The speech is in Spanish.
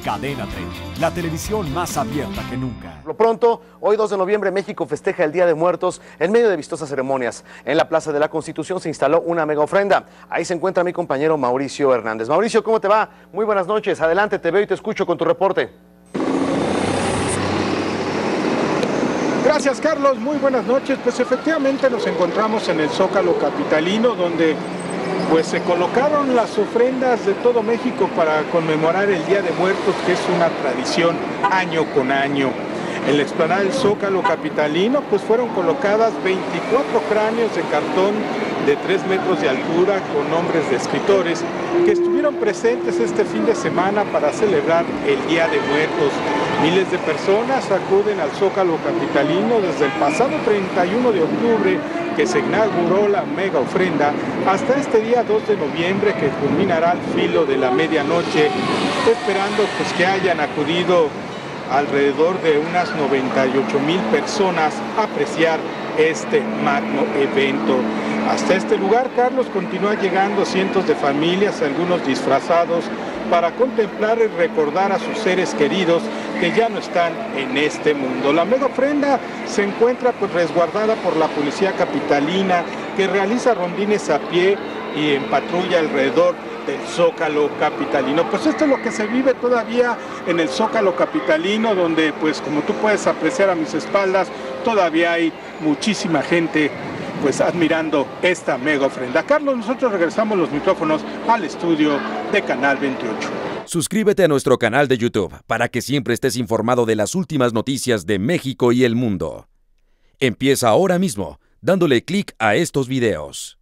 Cadena 30, la televisión más abierta que nunca. Por lo pronto, hoy 2 de noviembre, México festeja el Día de Muertos en medio de vistosas ceremonias. En la Plaza de la Constitución se instaló una mega ofrenda. Ahí se encuentra mi compañero Mauricio Hernández. Mauricio, ¿cómo te va? Muy buenas noches. Adelante, te veo y te escucho con tu reporte. Gracias, Carlos. Muy buenas noches. Pues efectivamente nos encontramos en el Zócalo capitalino, donde pues se colocaron las ofrendas de todo México para conmemorar el Día de Muertos, que es una tradición año con año. En la explanada del Zócalo capitalino pues fueron colocadas 24 cráneos de cartón de 3 metros de altura con nombres de escritores que estuvieron presentes este fin de semana para celebrar el Día de Muertos. Miles de personas acuden al Zócalo capitalino desde el pasado 31 de octubre, que se inauguró la mega ofrenda, hasta este día 2 de noviembre, que culminará al filo de la medianoche, esperando pues que hayan acudido alrededor de unas 98,000 personas a apreciar este magno evento. Hasta este lugar, Carlos, continúan llegando cientos de familias, algunos disfrazados, para contemplar y recordar a sus seres queridos que ya no están en este mundo. La mega ofrenda se encuentra pues resguardada por la policía capitalina, que realiza rondines a pie y en patrulla alrededor del Zócalo capitalino. Pues esto es lo que se vive todavía en el Zócalo capitalino, donde pues como tú puedes apreciar a mis espaldas, todavía hay muchísima gente pues admirando esta mega ofrenda. Carlos, nosotros regresamos los micrófonos al estudio de Canal 28. Suscríbete a nuestro canal de YouTube para que siempre estés informado de las últimas noticias de México y el mundo. Empieza ahora mismo dándole clic a estos videos.